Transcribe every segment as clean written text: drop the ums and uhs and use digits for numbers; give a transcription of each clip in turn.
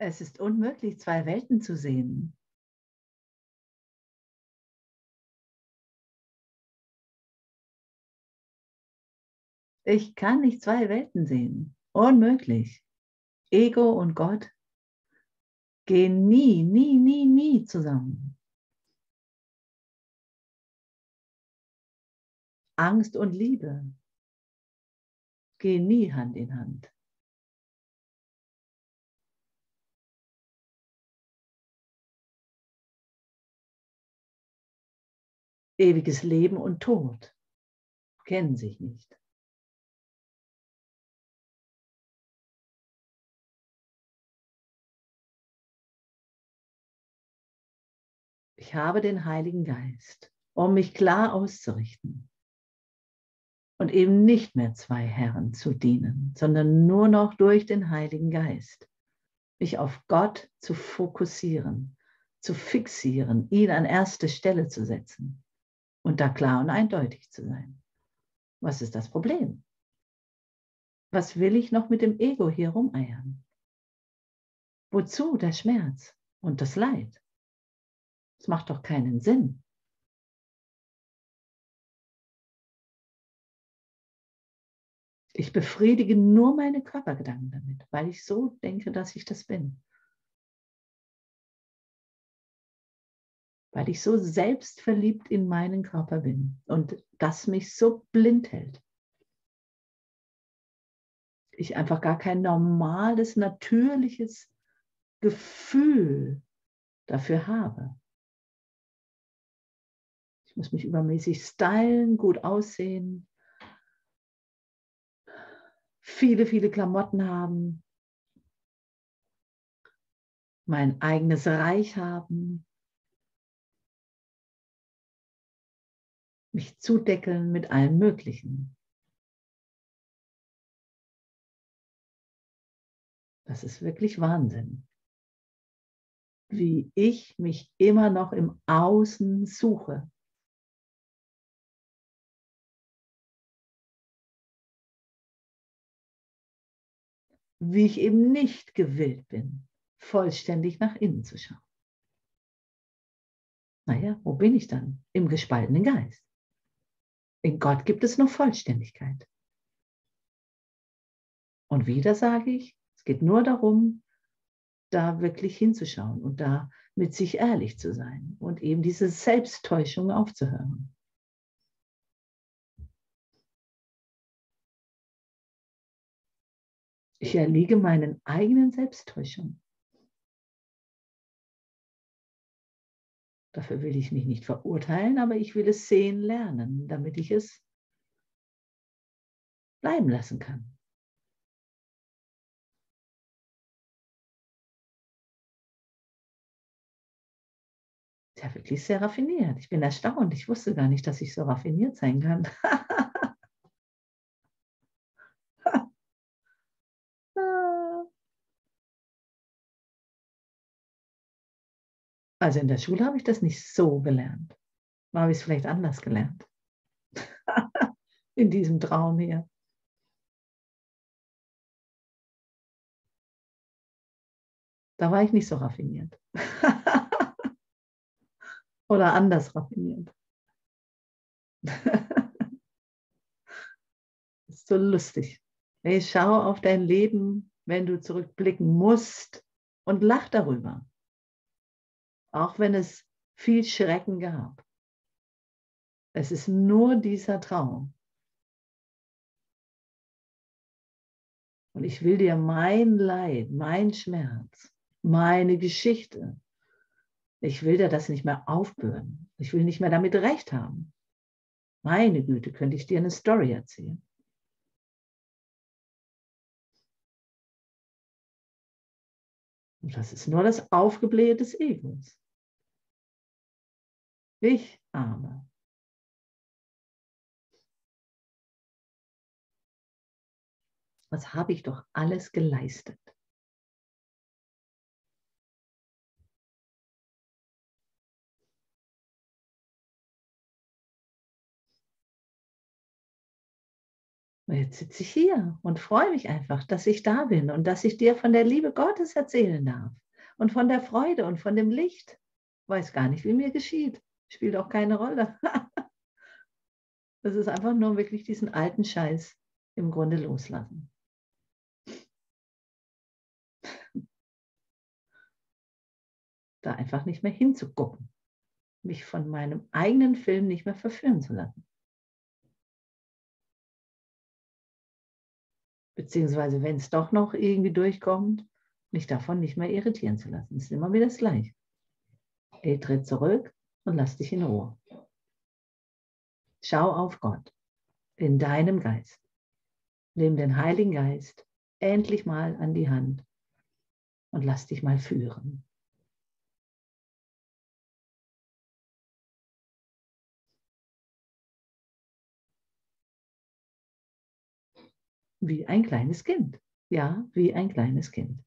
Es ist unmöglich, zwei Welten zu sehen. Ich kann nicht zwei Welten sehen. Unmöglich. Ego und Gott gehen nie, nie, nie, nie zusammen. Angst und Liebe gehen nie Hand in Hand. Ewiges Leben und Tod kennen sich nicht. Ich habe den Heiligen Geist, um mich klar auszurichten und eben nicht mehr zwei Herren zu dienen, sondern nur noch durch den Heiligen Geist mich auf Gott zu fokussieren, zu fixieren, ihn an erste Stelle zu setzen und da klar und eindeutig zu sein. Was ist das Problem? Was will ich noch mit dem Ego hier rumeiern? Wozu der Schmerz und das Leid? Das macht doch keinen Sinn. Ich befriedige nur meine Körpergedanken damit, weil ich so denke, dass ich das bin. Weil ich so selbstverliebt in meinen Körper bin und das mich so blind hält. Ich einfach gar kein normales, natürliches Gefühl dafür habe. Ich muss mich übermäßig stylen, gut aussehen, viele, viele Klamotten haben, mein eigenes Reich haben, mich zudeckeln mit allem Möglichen. Das ist wirklich Wahnsinn, wie ich mich immer noch im Außen suche. Wie ich eben nicht gewillt bin, vollständig nach innen zu schauen. Naja, wo bin ich dann? Im gespaltenen Geist. In Gott gibt es nur Vollständigkeit. Und wieder sage ich, es geht nur darum, da wirklich hinzuschauen und da mit sich ehrlich zu sein und eben diese Selbsttäuschung aufzuhören. Ich erliege meinen eigenen Selbsttäuschungen. Dafür will ich mich nicht verurteilen, aber ich will es sehen lernen, damit ich es bleiben lassen kann. Ja, wirklich sehr raffiniert. Ich bin erstaunt. Ich wusste gar nicht, dass ich so raffiniert sein kann. Also in der Schule habe ich das nicht so gelernt. Da habe ich es vielleicht anders gelernt. In diesem Traum hier. Da war ich nicht so raffiniert. Oder anders raffiniert. Ist so lustig. Hey, schau auf dein Leben, wenn du zurückblicken musst und lach darüber. Auch wenn es viel Schrecken gab. Es ist nur dieser Traum. Und ich will dir mein Leid, mein Schmerz, meine Geschichte, ich will dir das nicht mehr aufbürden. Ich will nicht mehr damit recht haben. Meine Güte, könnte ich dir eine Story erzählen. Und das ist nur das Aufgeblähe des Egos. Ich Arme. Was habe ich doch alles geleistet? Und jetzt sitze ich hier und freue mich einfach, dass ich da bin und dass ich dir von der Liebe Gottes erzählen darf und von der Freude und von dem Licht. Weiß gar nicht, wie mir geschieht. Spielt auch keine Rolle. Das ist einfach nur wirklich diesen alten Scheiß im Grunde loslassen. Da einfach nicht mehr hinzugucken. Mich von meinem eigenen Film nicht mehr verführen zu lassen. Beziehungsweise, wenn es doch noch irgendwie durchkommt, mich davon nicht mehr irritieren zu lassen. Das ist immer wieder das Gleiche. Hey, tritt zurück und lass dich in Ruhe. Schau auf Gott in deinem Geist. Nimm den Heiligen Geist endlich mal an die Hand und lass dich mal führen. Wie ein kleines Kind. Ja, wie ein kleines Kind.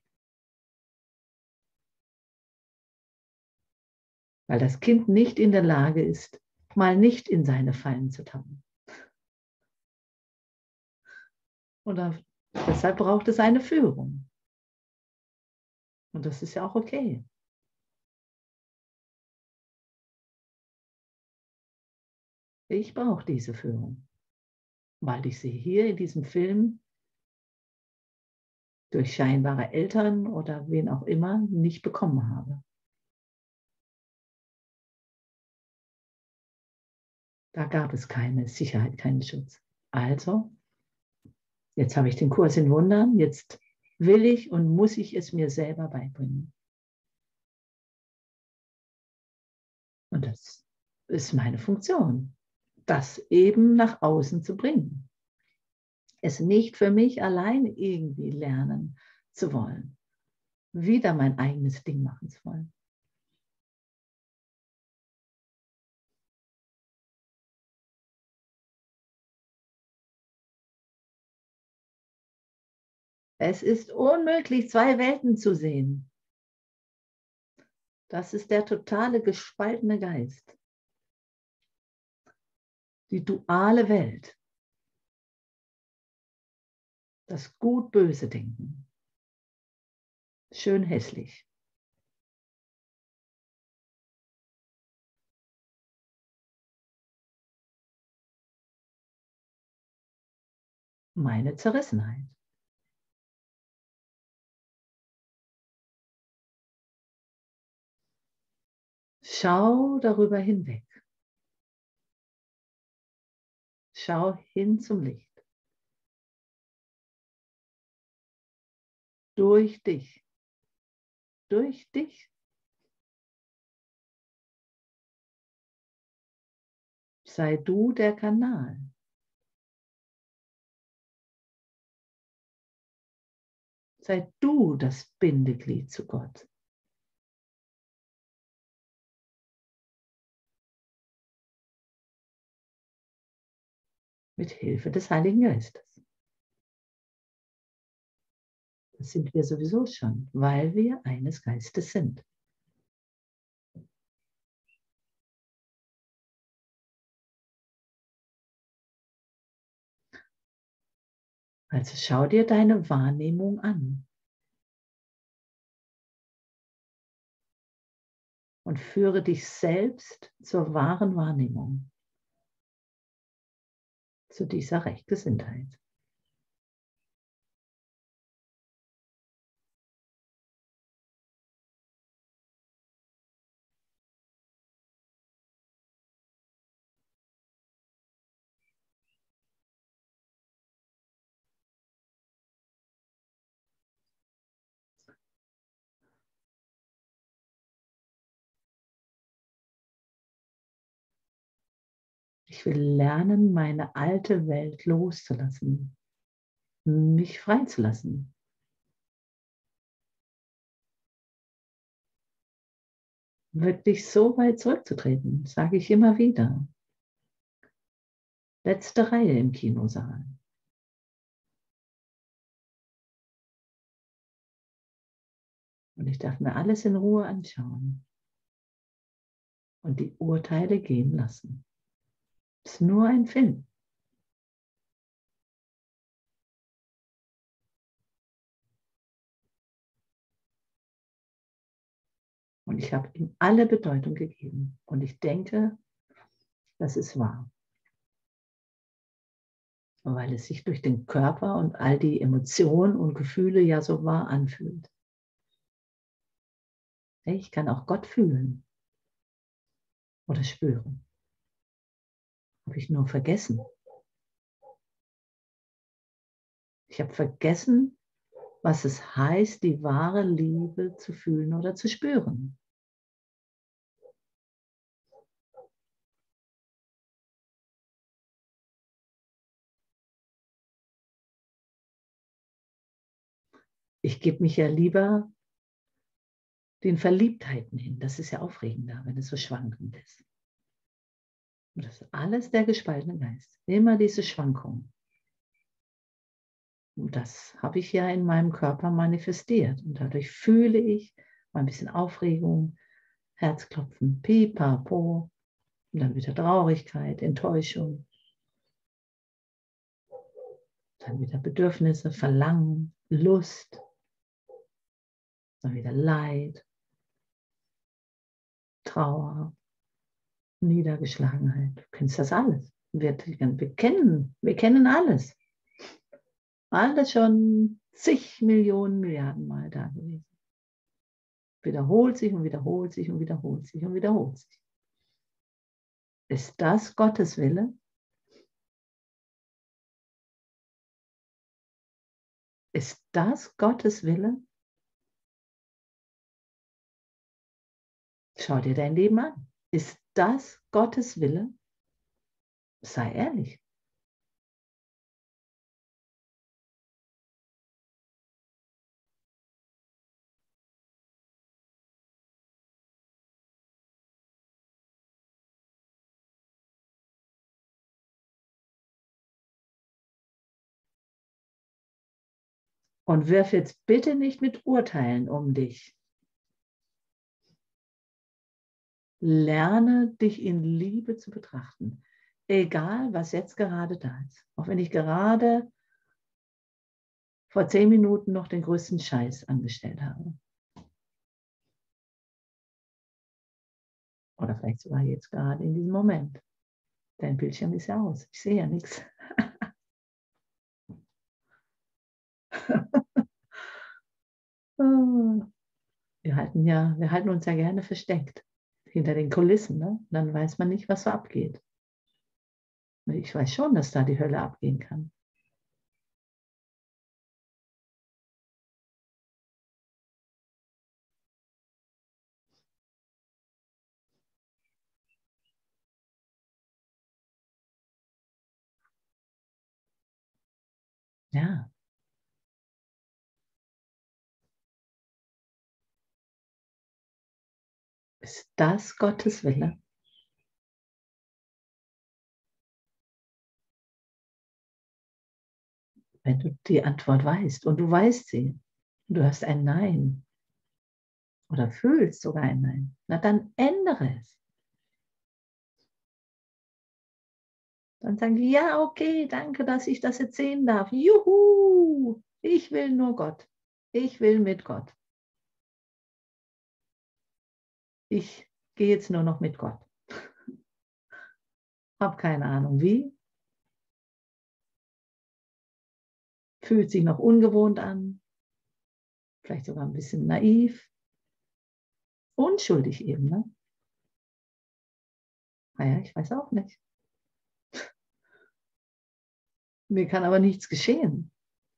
Weil das Kind nicht in der Lage ist, mal nicht in seine Fallen zu tappen. Und deshalb braucht es eine Führung. Und das ist ja auch okay. Ich brauche diese Führung, weil ich sie hier in diesem Film durch scheinbare Eltern oder wen auch immer nicht bekommen habe. Da gab es keine Sicherheit, keinen Schutz. Also, jetzt habe ich den Kurs in Wundern, jetzt will ich und muss ich es mir selber beibringen. Und das ist meine Funktion, das eben nach außen zu bringen. Es nicht für mich allein irgendwie lernen zu wollen, wieder mein eigenes Ding machen zu wollen. Es ist unmöglich, zwei Welten zu sehen. Das ist der totale gespaltene Geist. Die duale Welt. Das gut-böse Denken. Schön hässlich. Meine Zerrissenheit. Schau darüber hinweg. Schau hin zum Licht. Durch dich. Durch dich. Sei du der Kanal. Sei du das Bindeglied zu Gott. Mit Hilfe des Heiligen Geistes. Das sind wir sowieso schon, weil wir eines Geistes sind. Also schau dir deine Wahrnehmung an und führe dich selbst zur wahren Wahrnehmung, zu dieser Rechtgesinntheit. Ich will lernen, meine alte Welt loszulassen, mich freizulassen. Wirklich so weit zurückzutreten, sage ich immer wieder. Letzte Reihe im Kinosaal. Und ich darf mir alles in Ruhe anschauen und die Urteile gehen lassen. Es ist nur ein Film. Und ich habe ihm alle Bedeutung gegeben. Und ich denke, das ist wahr. Weil es sich durch den Körper und all die Emotionen und Gefühle ja so wahr anfühlt. Ich kann auch Gott fühlen oder spüren. Habe ich nur vergessen. Ich habe vergessen, was es heißt, die wahre Liebe zu fühlen oder zu spüren. Ich gebe mich ja lieber den Verliebtheiten hin. Das ist ja aufregender, wenn es so schwankend ist. Und das ist alles der gespaltene Geist. Immer diese Schwankungen. Und das habe ich ja in meinem Körper manifestiert. Und dadurch fühle ich mal ein bisschen Aufregung, Herzklopfen, pipapo. Und dann wieder Traurigkeit, Enttäuschung. Dann wieder Bedürfnisse, Verlangen, Lust. Dann wieder Leid, Trauer, Niedergeschlagenheit. Du kennst das alles. Wir kennen alles. Alles schon zig Millionen Milliarden Mal da gewesen. Wiederholt sich und wiederholt sich und wiederholt sich und wiederholt sich. Ist das Gottes Wille? Ist das Gottes Wille? Schau dir dein Leben an. Ist das Gottes Wille? Sei ehrlich. Und wirf jetzt bitte nicht mit Urteilen um dich. Lerne dich in Liebe zu betrachten. Egal, was jetzt gerade da ist. Auch wenn ich gerade vor 10 Minuten noch den größten Scheiß angestellt habe. Oder vielleicht sogar jetzt gerade in diesem Moment. Dein Bildschirm ist ja aus. Ich sehe ja nichts. Wir halten uns ja gerne versteckt. Hinter den Kulissen. Ne? Dann weiß man nicht, was so abgeht. Ich weiß schon, dass da die Hölle abgehen kann. Ja. Ist das Gottes Wille? Wenn du die Antwort weißt und du weißt sie, du hast ein Nein oder fühlst sogar ein Nein, na dann ändere es. Dann sagen die, ja, okay, danke, dass ich das jetzt sehen darf. Juhu, ich will nur Gott. Ich will mit Gott. Ich gehe jetzt nur noch mit Gott. Hab keine Ahnung wie. Fühlt sich noch ungewohnt an. Vielleicht sogar ein bisschen naiv. Unschuldig eben, ne? Naja, ich weiß auch nicht. Mir kann aber nichts geschehen.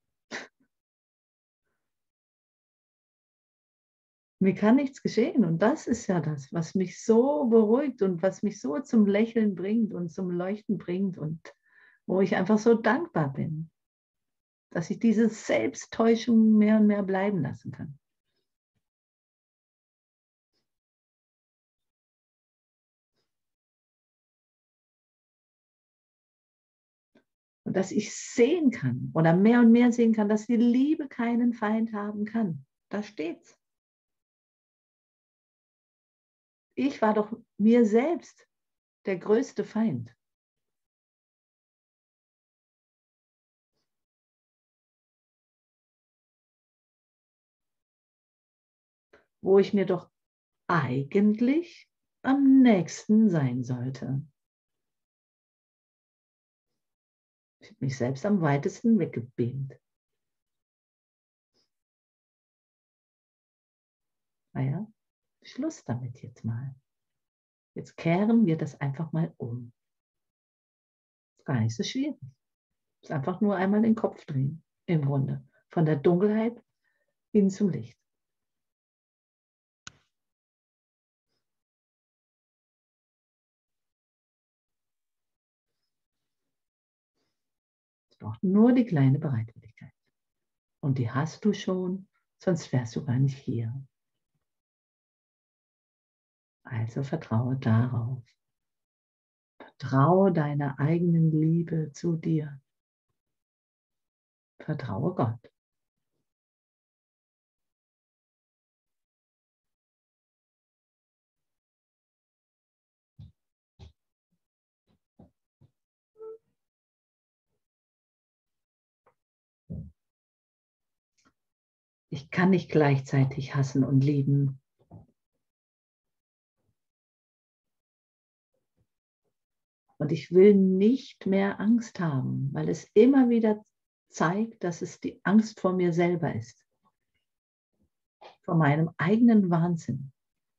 Mir kann nichts geschehen. Und das ist ja das, was mich so beruhigt und was mich so zum Lächeln bringt und zum Leuchten bringt und wo ich einfach so dankbar bin, dass ich diese Selbsttäuschung mehr und mehr bleiben lassen kann. Und dass ich sehen kann oder mehr und mehr sehen kann, dass die Liebe keinen Feind haben kann. Da steht's. Ich war doch mir selbst der größte Feind. Wo ich mir doch eigentlich am nächsten sein sollte. Ich habe mich selbst am weitesten weggebeamt. Naja, Schluss damit jetzt mal. Jetzt kehren wir das einfach mal um. Ist gar nicht so schwierig. Ist einfach nur einmal den Kopf drehen, im Grunde. Von der Dunkelheit hin zum Licht. Es braucht nur die kleine Bereitwilligkeit. Und die hast du schon, sonst wärst du gar nicht hier. Also vertraue darauf. Vertraue deiner eigenen Liebe zu dir. Vertraue Gott. Ich kann nicht gleichzeitig hassen und lieben. Und ich will nicht mehr Angst haben, weil es immer wieder zeigt, dass es die Angst vor mir selber ist. Vor meinem eigenen Wahnsinn.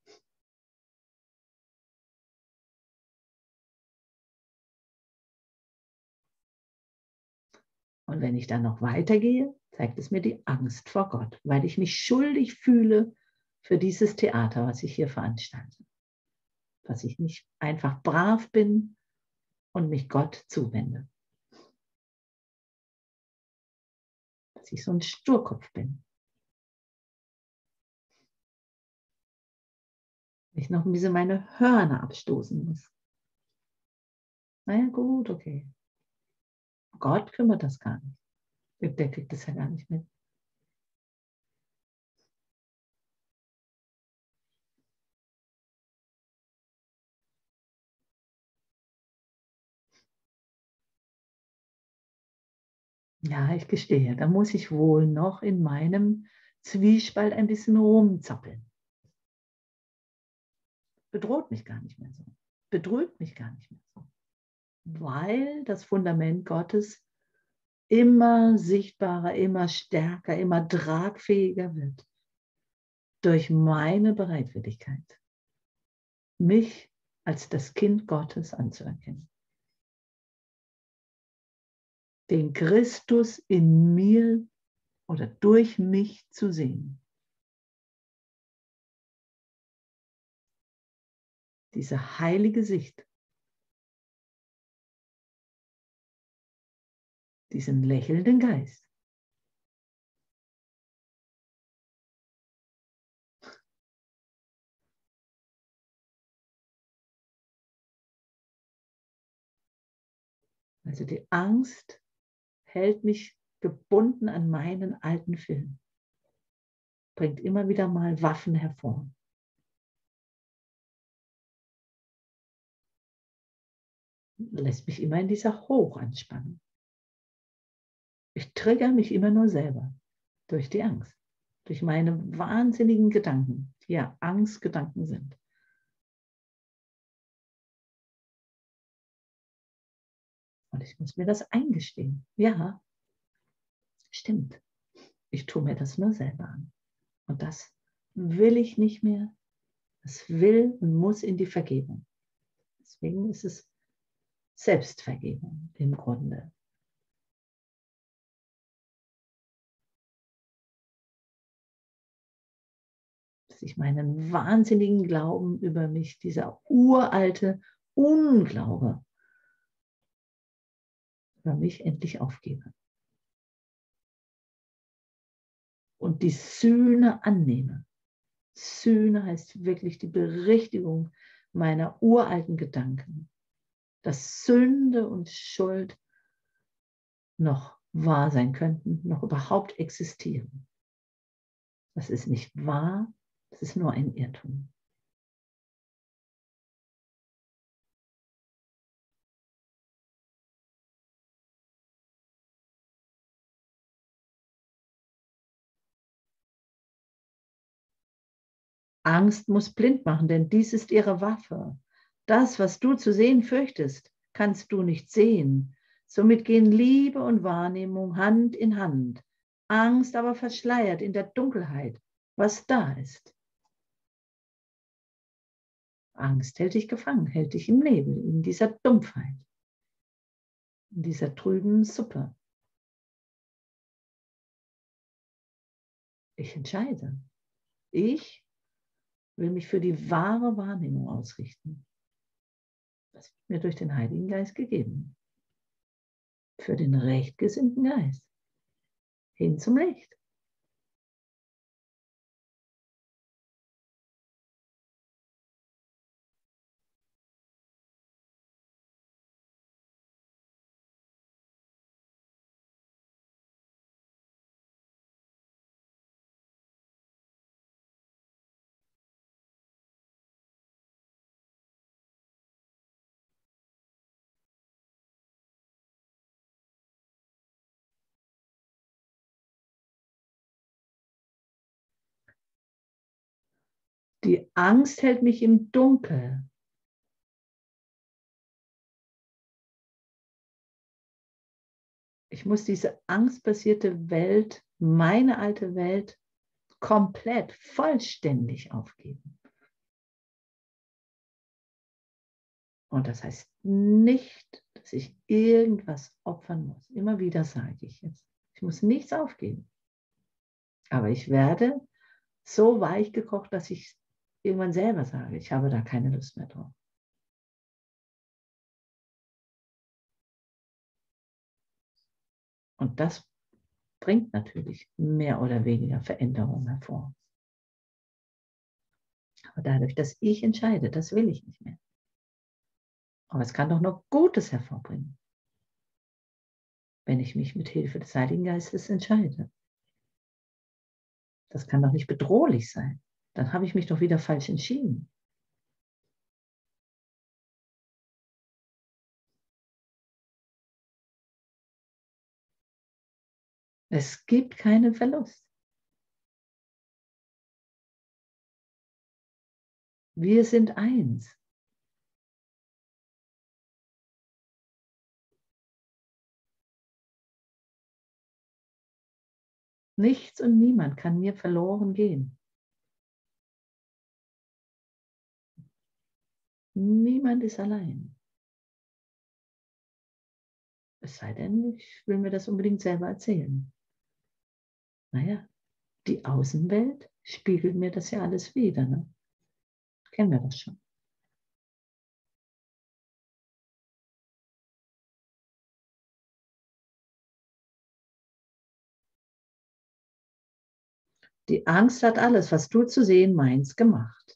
Und wenn ich dann noch weitergehe, zeigt es mir die Angst vor Gott, weil ich mich schuldig fühle für dieses Theater, was ich hier veranstalte. Dass ich nicht einfach brav bin und mich Gott zuwende. Dass ich so ein Sturkopf bin. Ich noch ein bisschen meine Hörner abstoßen muss. Naja, gut, okay. Gott kümmert das gar nicht. Der kriegt das ja gar nicht mit. Ja, ich gestehe, da muss ich wohl noch in meinem Zwiespalt ein bisschen rumzappeln. Bedroht mich gar nicht mehr so. Bedrückt mich gar nicht mehr so. Weil das Fundament Gottes immer sichtbarer, immer stärker, immer tragfähiger wird. Durch meine Bereitwilligkeit, mich als das Kind Gottes anzuerkennen. Den Christus in mir oder durch mich zu sehen. Diese heilige Sicht, diesen lächelnden Geist. Also die Angst hält mich gebunden an meinen alten Film, bringt immer wieder mal Waffen hervor. Lässt mich immer in dieser Hochanspannung. Ich triggere mich immer nur selber durch die Angst, durch meine wahnsinnigen Gedanken, die ja Angstgedanken sind. Und ich muss mir das eingestehen. Ja, stimmt. Ich tue mir das nur selber an. Und das will ich nicht mehr. Das will und muss in die Vergebung. Deswegen ist es Selbstvergebung im Grunde. Dass ich meinen wahnsinnigen Glauben über mich, dieser uralte Unglaube, über mich endlich aufgebe. Und die Sühne annehme. Sühne heißt wirklich die Berichtigung meiner uralten Gedanken, dass Sünde und Schuld noch wahr sein könnten, noch überhaupt existieren. Das ist nicht wahr, das ist nur ein Irrtum. Angst muss blind machen, denn dies ist ihre Waffe. Das, was du zu sehen fürchtest, kannst du nicht sehen. Somit gehen Liebe und Wahrnehmung Hand in Hand. Angst aber verschleiert in der Dunkelheit, was da ist. Angst hält dich gefangen, hält dich im Nebel, in dieser Dumpfheit, in dieser trüben Suppe. Ich entscheide. Ich will mich für die wahre Wahrnehmung ausrichten. Das wird mir durch den Heiligen Geist gegeben. Für den rechtgesinnten Geist. Hin zum Licht. Die Angst hält mich im Dunkel. Ich muss diese angstbasierte Welt, meine alte Welt, komplett, vollständig aufgeben. Und das heißt nicht, dass ich irgendwas opfern muss. Immer wieder sage ich jetzt, ich muss nichts aufgeben. Aber ich werde so weich gekocht, dass ich irgendwann selber sage, ich habe da keine Lust mehr drauf. Und das bringt natürlich mehr oder weniger Veränderungen hervor. Aber dadurch, dass ich entscheide, das will ich nicht mehr. Aber es kann doch noch Gutes hervorbringen, wenn ich mich mit Hilfe des Heiligen Geistes entscheide. Das kann doch nicht bedrohlich sein. Dann habe ich mich doch wieder falsch entschieden. Es gibt keinen Verlust. Wir sind eins. Nichts und niemand kann mir verloren gehen. Niemand ist allein. Es sei denn, ich will mir das unbedingt selber erzählen. Naja, die Außenwelt spiegelt mir das ja alles wieder. Ne? Kennen wir das schon. Die Angst hat alles, was du zu sehen meinst, gemacht.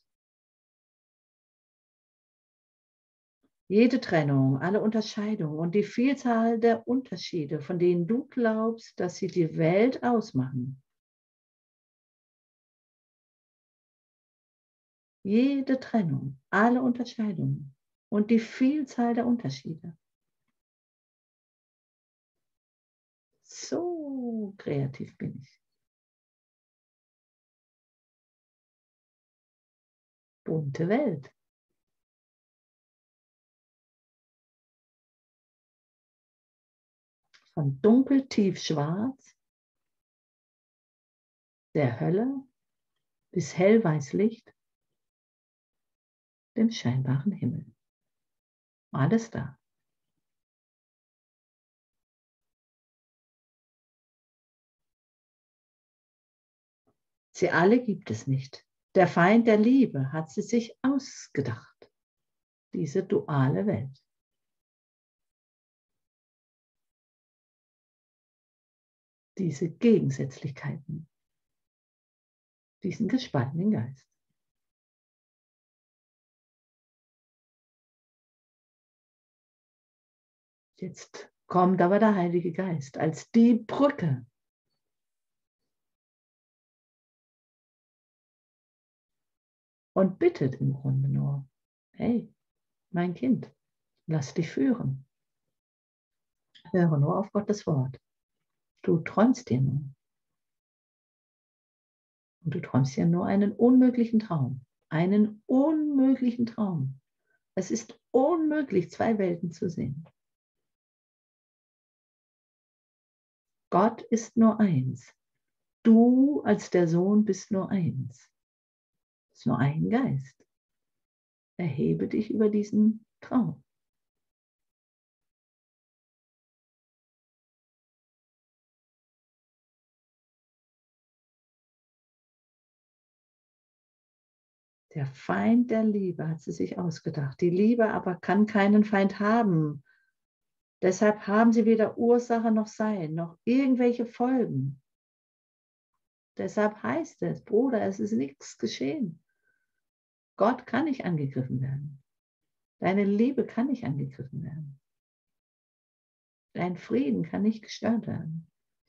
Jede Trennung, alle Unterscheidungen und die Vielzahl der Unterschiede, von denen du glaubst, dass sie die Welt ausmachen. Jede Trennung, alle Unterscheidungen und die Vielzahl der Unterschiede. So kreativ bin ich. Bunte Welt. Von dunkel tiefschwarz, der Hölle, bis hellweiß Licht, dem scheinbaren Himmel. Alles da. Sie alle gibt es nicht. Der Feind der Liebe hat sie sich ausgedacht. Diese duale Welt. Diese Gegensätzlichkeiten. Diesen gespaltenen Geist. Jetzt kommt aber der Heilige Geist als die Brücke. Und bittet im Grunde nur, hey, mein Kind, lass dich führen. Höre nur auf Gottes Wort. Du träumst dir nur. Und du träumst ja nur einen unmöglichen Traum. Einen unmöglichen Traum. Es ist unmöglich, zwei Welten zu sehen. Gott ist nur eins. Du als der Sohn bist nur eins. Es ist nur ein Geist. Erhebe dich über diesen Traum. Der Feind der Liebe hat sie sich ausgedacht. Die Liebe aber kann keinen Feind haben. Deshalb haben sie weder Ursache noch Sein, noch irgendwelche Folgen. Deshalb heißt es, Bruder, es ist nichts geschehen. Gott kann nicht angegriffen werden. Deine Liebe kann nicht angegriffen werden. Dein Frieden kann nicht gestört werden.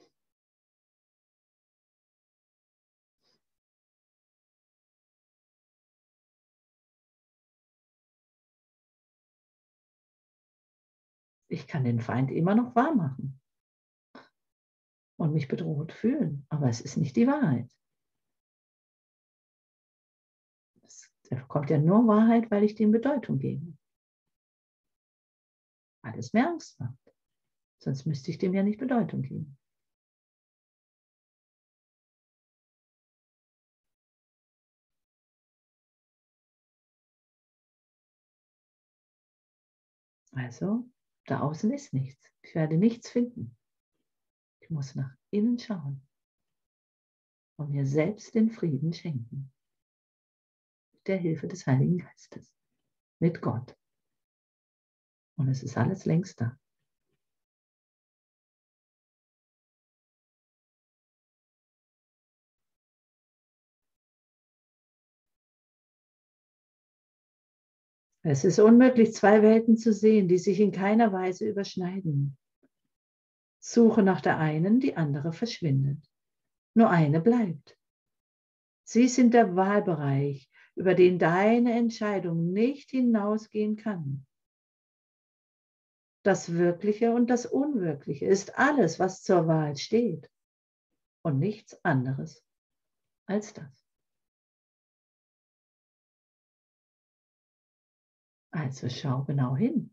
Ich kann den Feind immer noch wahr machen und mich bedroht fühlen, aber es ist nicht die Wahrheit. Da kommt ja nur Wahrheit, weil ich dem Bedeutung gebe. Weil es mir Angst macht. Sonst müsste ich dem ja nicht Bedeutung geben. Also, da außen ist nichts. Ich werde nichts finden. Ich muss nach innen schauen und mir selbst den Frieden schenken. Mit der Hilfe des Heiligen Geistes. Mit Gott. Und es ist alles längst da. Es ist unmöglich, zwei Welten zu sehen, die sich in keiner Weise überschneiden. Suche nach der einen, die andere verschwindet. Nur eine bleibt. Sie sind der Wahlbereich, über den deine Entscheidung nicht hinausgehen kann. Das Wirkliche und das Unwirkliche ist alles, was zur Wahl steht und nichts anderes als das. Also schau genau hin.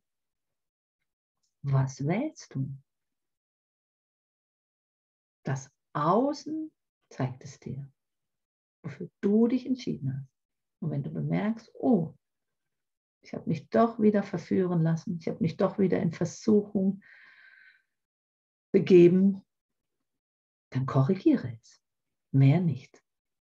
Was wählst du? Das Außen zeigt es dir, wofür du dich entschieden hast. Und wenn du bemerkst, oh, ich habe mich doch wieder verführen lassen, ich habe mich doch wieder in Versuchung begeben, dann korrigiere es. Mehr nicht.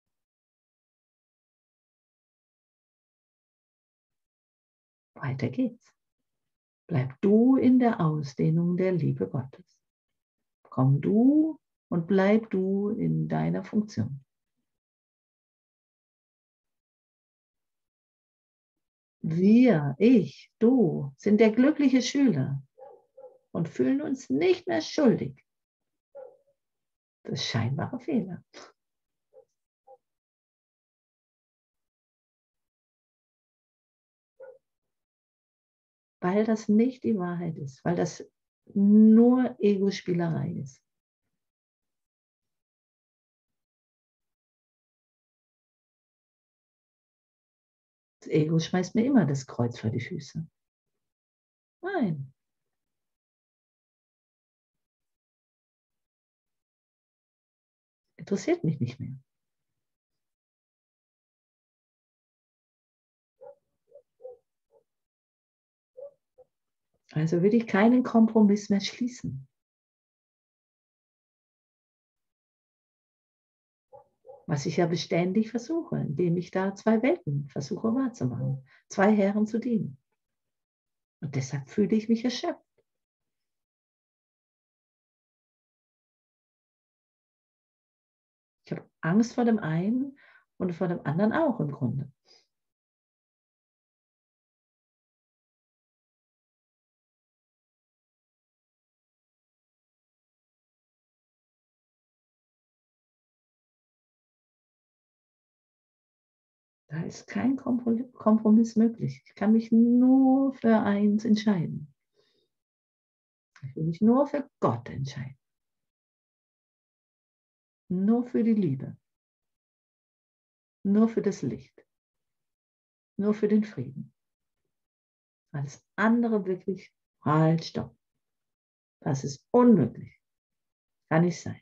Weiter geht's. Bleib du in der Ausdehnung der Liebe Gottes. Komm du und bleib du in deiner Funktion. Wir, ich, du, sind der glückliche Schüler und fühlen uns nicht mehr schuldig für scheinbare Fehler. Weil das nicht die Wahrheit ist, weil das nur Ego-Spielerei ist. Das Ego schmeißt mir immer das Kreuz vor die Füße. Nein. Interessiert mich nicht mehr. Also will ich keinen Kompromiss mehr schließen. Was ich ja beständig versuche, indem ich da zwei Welten versuche wahrzumachen, zwei Herren zu dienen. Und deshalb fühle ich mich erschöpft. Ich habe Angst vor dem einen und vor dem anderen auch im Grunde. Da ist kein Kompromiss möglich. Ich kann mich nur für eins entscheiden. Ich will mich nur für Gott entscheiden. Nur für die Liebe. nur für das Licht, nur für den Frieden. Alles andere wirklich, halt, stopp. Das ist unmöglich. Kann nicht sein.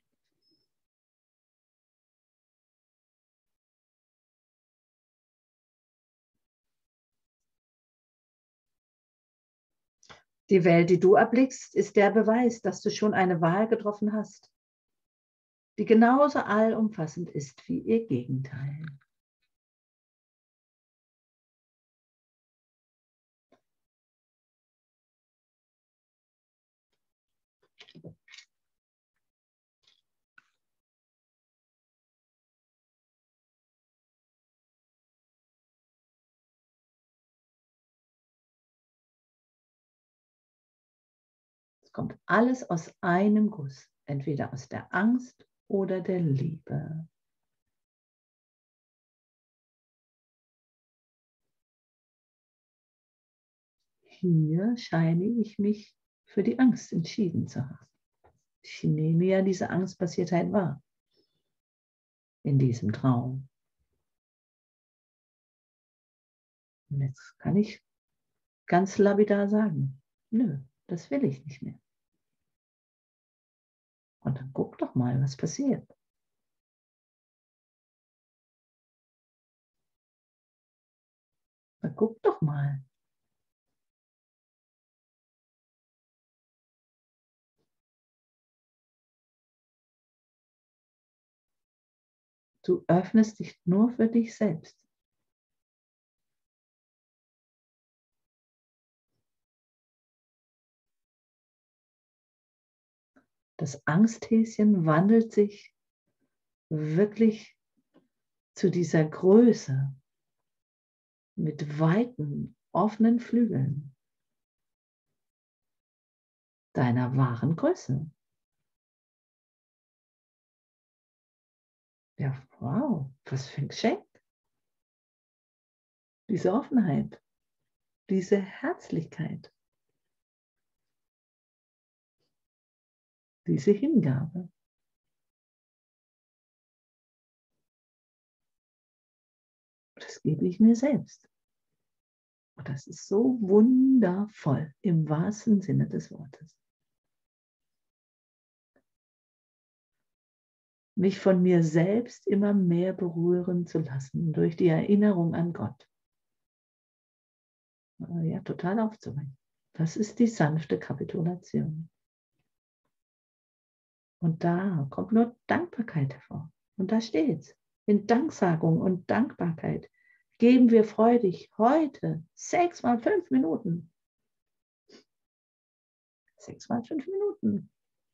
Die Welt, die du erblickst, ist der Beweis, dass du schon eine Wahl getroffen hast, die genauso allumfassend ist wie ihr Gegenteil. Es kommt alles aus einem Guss, entweder aus der Angst oder der Liebe. Hier scheine ich mich für die Angst entschieden zu haben. Ich nehme ja diese Angstbasiertheit wahr. In diesem Traum. Und jetzt kann ich ganz lapidar sagen, nö, das will ich nicht mehr. Und dann guck doch mal, was passiert. Dann guck doch mal. Du öffnest dich nur für dich selbst. Das Angsthäschen wandelt sich wirklich zu dieser Größe mit weiten, offenen Flügeln deiner wahren Größe. Ja, wow, was für ein Geschenk. Diese Offenheit, diese Herzlichkeit, diese Hingabe. Das gebe ich mir selbst. Und das ist so wundervoll im wahrsten Sinne des Wortes. Mich von mir selbst immer mehr berühren zu lassen durch die Erinnerung an Gott. Ja, total aufzuwecken. Das ist die sanfte Kapitulation. Und da kommt nur Dankbarkeit hervor. Und da steht's. In Danksagung und Dankbarkeit geben wir freudig heute 6 mal 5 Minuten. 6 mal 5 Minuten.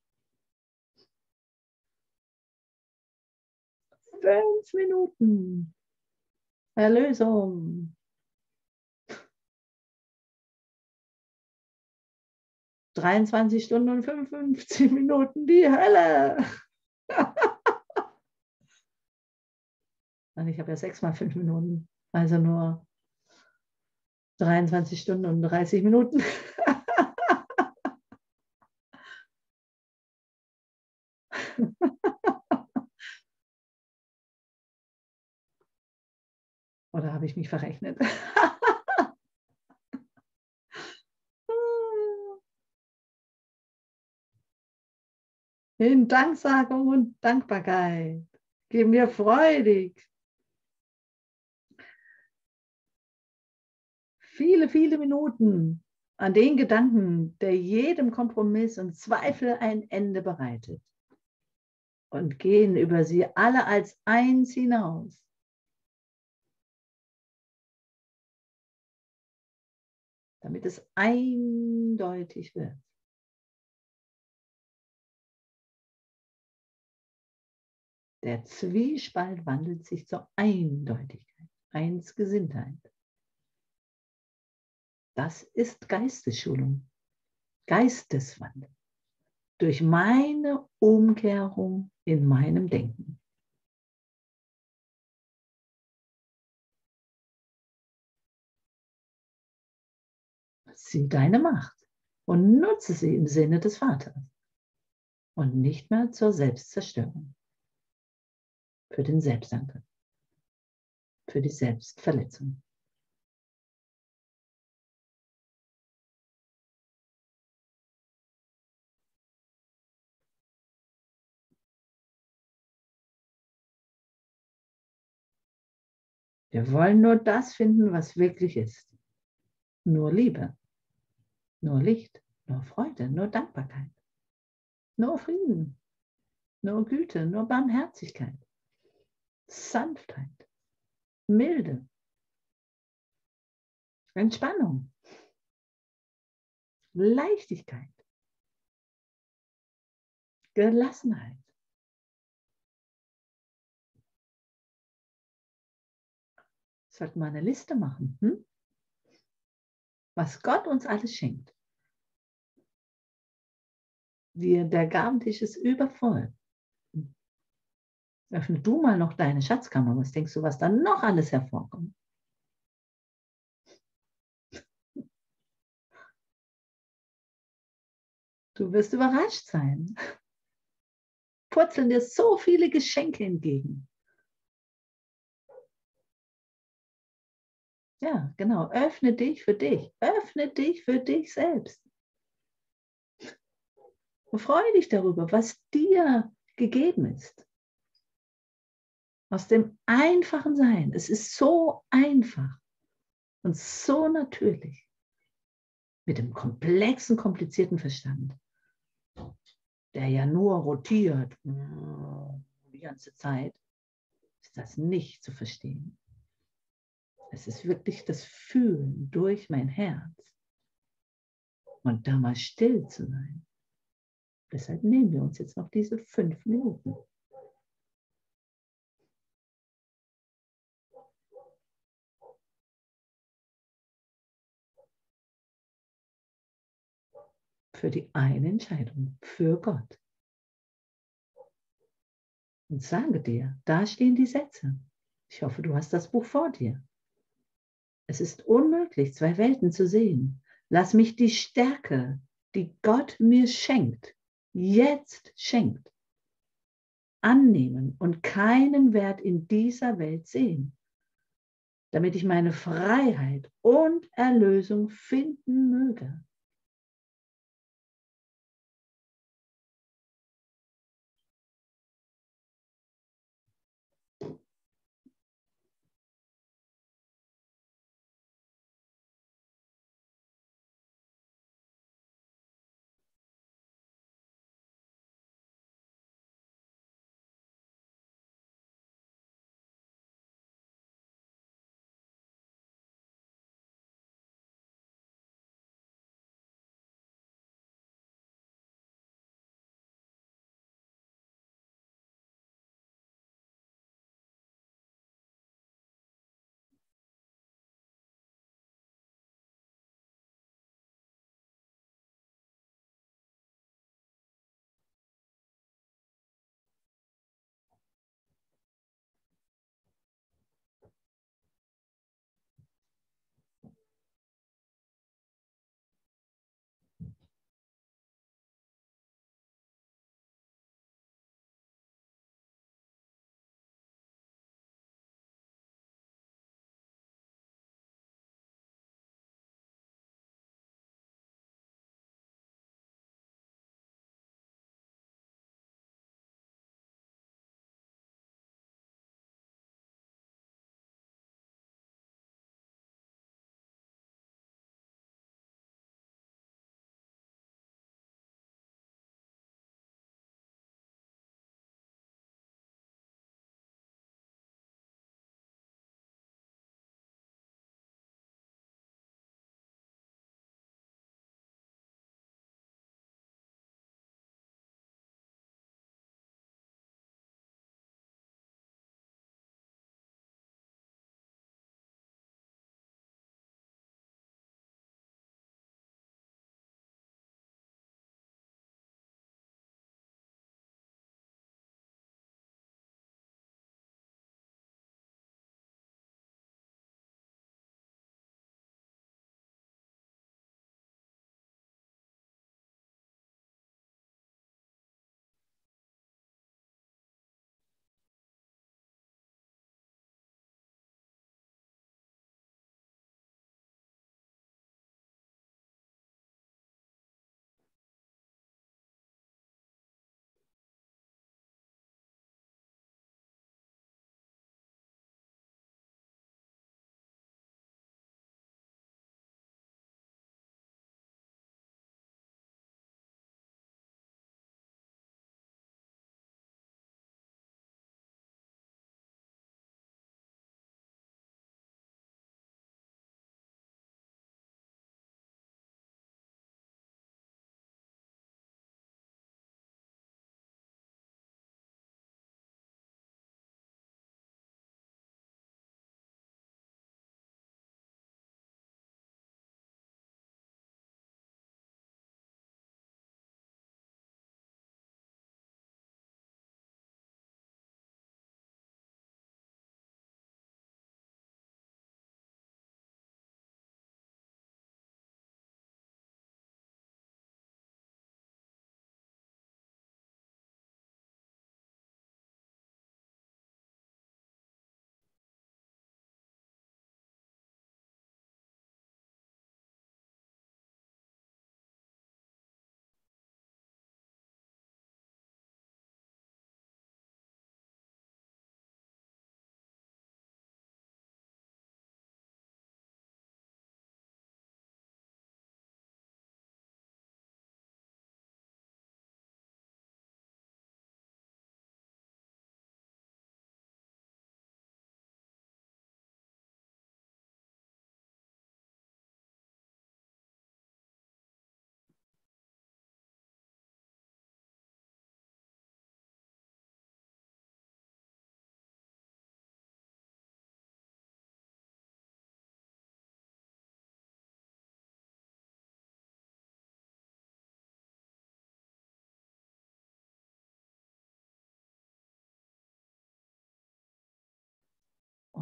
5 Minuten. Erlösung. 23 Stunden und 55 Minuten die Hölle. Ich habe ja 6 mal 5 Minuten. Also nur 23 Stunden und 30 Minuten. Oder habe ich mich verrechnet? In Danksagung und Dankbarkeit geben wir freudig viele, viele Minuten an den Gedanken, der jedem Kompromiss und Zweifel ein Ende bereitet, und gehen über sie alle als eins hinaus. Damit es eindeutig wird. Der Zwiespalt wandelt sich zur Eindeutigkeit, Einsgesinntheit. Das ist Geistesschulung, Geisteswandel. Durch meine Umkehrung in meinem Denken. Sieh deine Macht und nutze sie im Sinne des Vaters und nicht mehr zur Selbstzerstörung, für den Selbstangriff. für die Selbstverletzung. Wir wollen nur das finden, was wirklich ist. Nur Liebe, nur Licht, nur Freude, nur Dankbarkeit, nur Frieden, nur Güte, nur Barmherzigkeit, Sanftheit, Milde, Entspannung, Leichtigkeit, Gelassenheit. Sollten wir eine Liste machen, was Gott uns alles schenkt. Der Gabentisch ist übervoll. Öffne du mal noch deine Schatzkammer. Was denkst du, was da noch alles hervorkommt? Du wirst überrascht sein. Purzeln dir so viele Geschenke entgegen. Ja, genau. Öffne dich für dich. Öffne dich für dich selbst. Und freue dich darüber, was dir gegeben ist. Aus dem einfachen Sein. Es ist so einfach und so natürlich. Mit dem komplexen, komplizierten Verstand, der ja nur rotiert die ganze Zeit, ist das nicht zu verstehen. Es ist wirklich das Fühlen durch mein Herz und da mal still zu sein. Deshalb nehmen wir uns jetzt noch diese 5 Minuten. Für die eine Entscheidung, für Gott. Und sage dir, da stehen die Sätze. Ich hoffe, du hast das Buch vor dir. Es ist unmöglich, 2 Welten zu sehen. Lass mich die Stärke, die Gott mir schenkt, jetzt schenkt, annehmen und keinen Wert in dieser Welt sehen, damit ich meine Freiheit und Erlösung finden möge.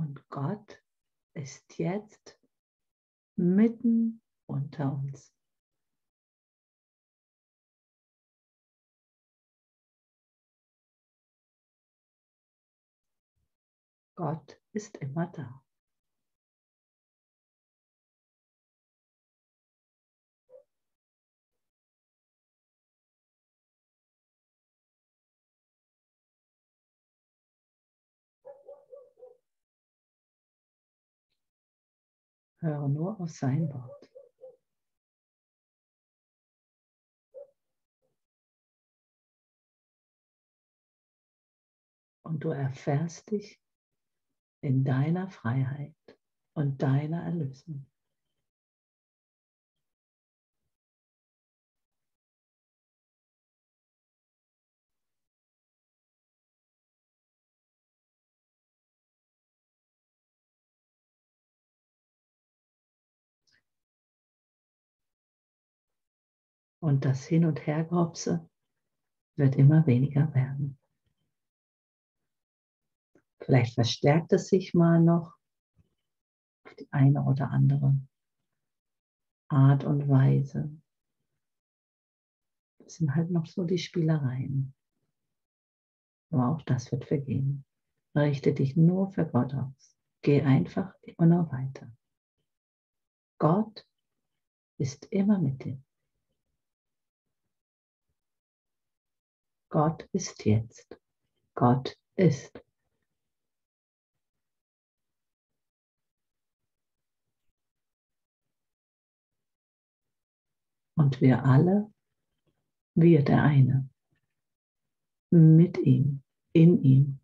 Und Gott ist jetzt mitten unter uns. Gott ist immer da. Höre nur auf sein Wort. Und du erfährst dich in deiner Freiheit und deiner Erlösung. Und das Hin- und Hergehopse wird immer weniger werden. Vielleicht verstärkt es sich mal noch auf die eine oder andere Art und Weise. Das sind halt noch so die Spielereien. Aber auch das wird vergehen. Richte dich nur für Gott aus. Geh einfach immer noch weiter. Gott ist immer mit dir. Gott ist jetzt. Gott ist. Und wir alle, wir der eine, mit ihm, in ihm.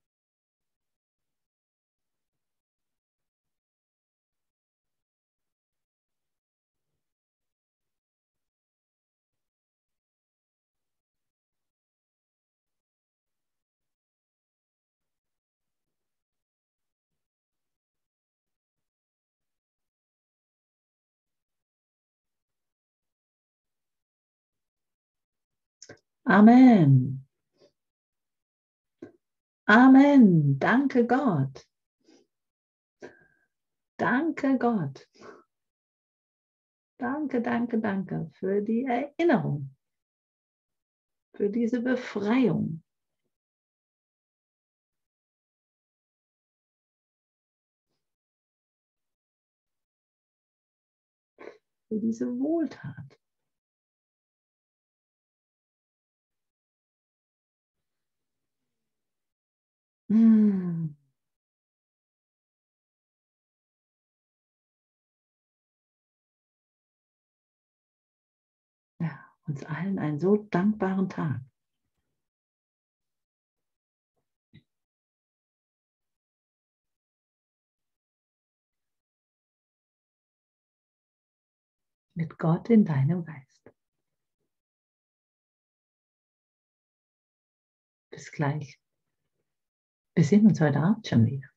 Amen. Amen. Danke Gott. Danke Gott. Danke, danke, danke für die Erinnerung, für diese Befreiung. Für diese Wohltat. Mm. Ja, uns allen einen so dankbaren Tag. Mit Gott in deinem Geist. Bis gleich. Wir sehen uns heute Abend schon wieder.